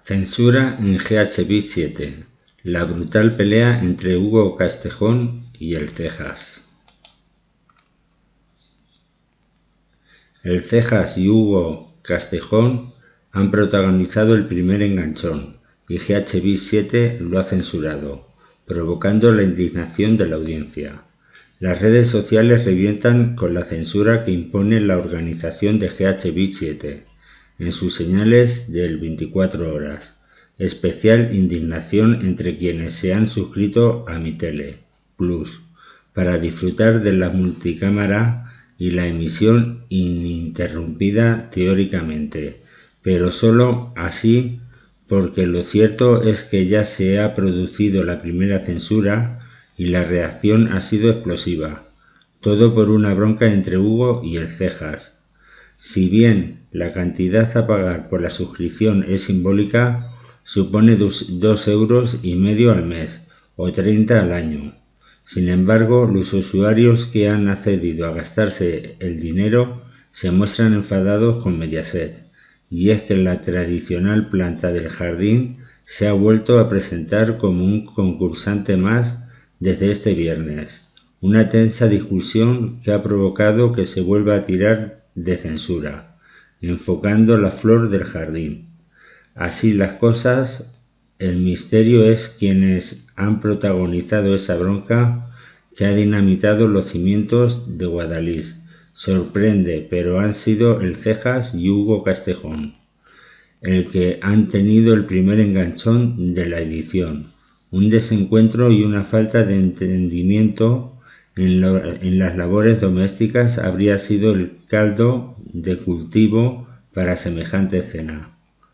Censura en GHB 7. La brutal pelea entre Hugo Castejón y el Cejas. El Cejas y Hugo Castejón han protagonizado el primer enganchón y GHB 7 lo ha censurado, provocando la indignación de la audiencia. Las redes sociales revientan con la censura que impone la organización de GHB 7 en sus señales del 24 horas. Especial indignación entre quienes se han suscrito a Mi Tele Plus para disfrutar de la multicámara y la emisión ininterrumpida teóricamente, pero solo así porque lo cierto es que ya se ha producido la primera censura y la reacción ha sido explosiva. Todo por una bronca entre Hugo y el Cejas. Si bien la cantidad a pagar por la suscripción es simbólica, supone 2,5 euros al mes o 30 al año. Sin embargo, los usuarios que han accedido a gastarse el dinero se muestran enfadados con Mediaset, y es que la tradicional planta del jardín se ha vuelto a presentar como un concursante más desde este viernes. Una tensa discusión que ha provocado que se vuelva a tirar de censura, enfocando la flor del jardín. Así las cosas, el misterio es quienes han protagonizado esa bronca que ha dinamitado los cimientos de Guadalís. Sorprende, pero han sido el Cejas y Hugo Castejón, el que han tenido el primer enganchón de la edición. Un desencuentro y una falta de entendimiento en las labores domésticas habría sido el caldo de cultivo para semejante escena.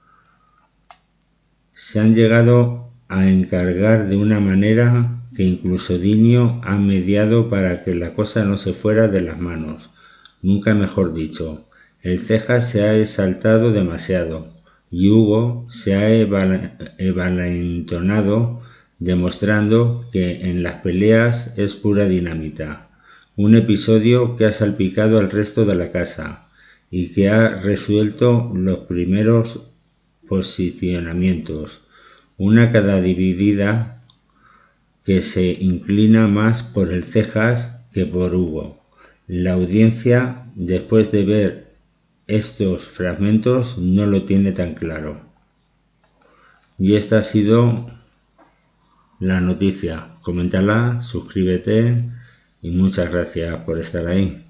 Se han llegado a encargar de una manera que incluso Dinio ha mediado para que la cosa no se fuera de las manos. Nunca mejor dicho, el Cejas se ha exaltado demasiado y Hugo se ha envalentonado, demostrando que en las peleas es pura dinamita. Un episodio que ha salpicado al resto de la casa y que ha resuelto los primeros posicionamientos. Una cara dividida que se inclina más por el Cejas que por Hugo. La audiencia, después de ver estos fragmentos, no lo tiene tan claro. Y esta ha sido la noticia. Coméntala, suscríbete y muchas gracias por estar ahí.